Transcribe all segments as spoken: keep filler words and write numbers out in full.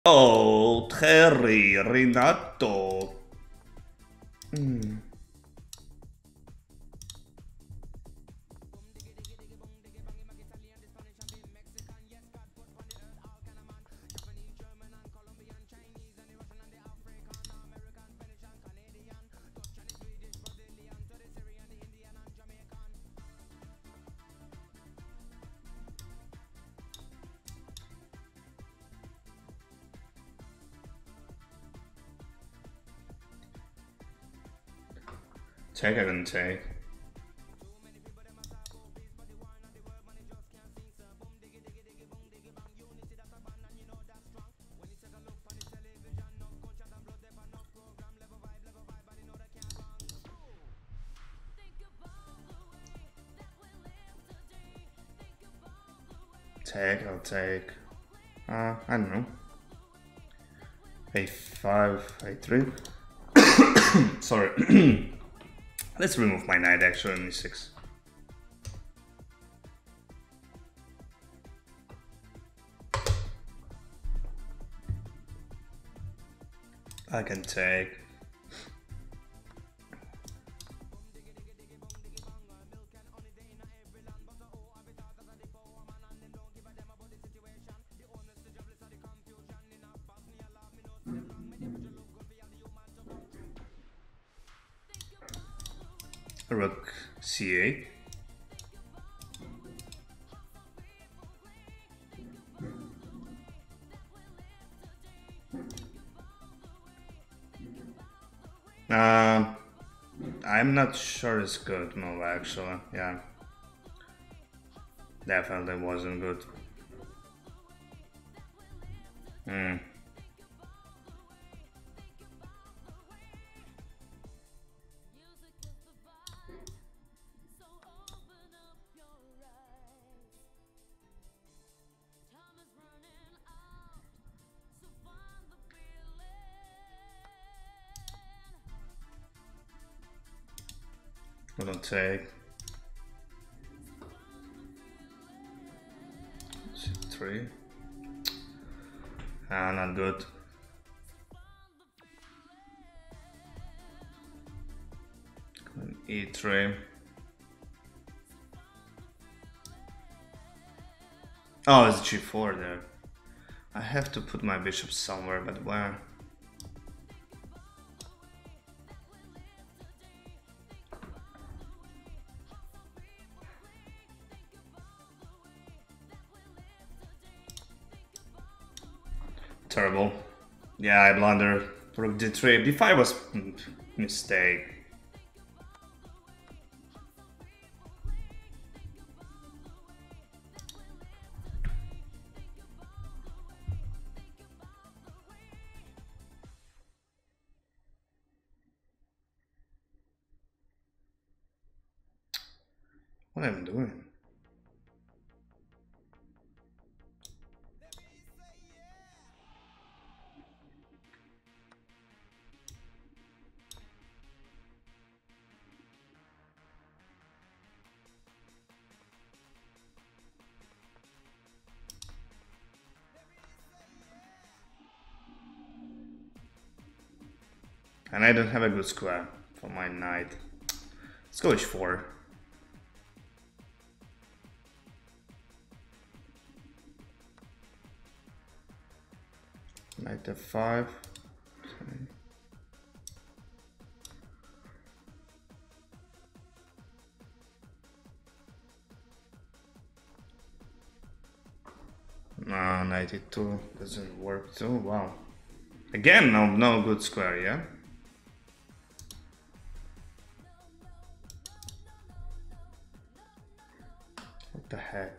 Oh, Terry, Renato. Mm. Check, I can take. Take, I'll take. Uh, I don't know. A five, A three. Sorry. Let's remove my knight actually on E six. I can take. Rook C eight. Uh, I'm not sure it's good move actually, yeah. Definitely wasn't good. Hmm. I don't take. C three. Ah, not good. E three. Oh, it's G four there. I have to put my bishop somewhere, but where? Terrible. Yeah, I blundered. Rook D three. B five was a mistake. What am I doing? And I don't have a good square for my knight. Let's go H four. Knight F five. Okay. No, ninety-two doesn't work too. Wow. Again, no, no good square, yeah? What the heck?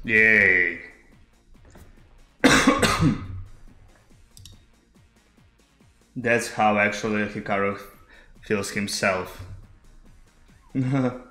Yay. That's how actually Hikaru feels himself.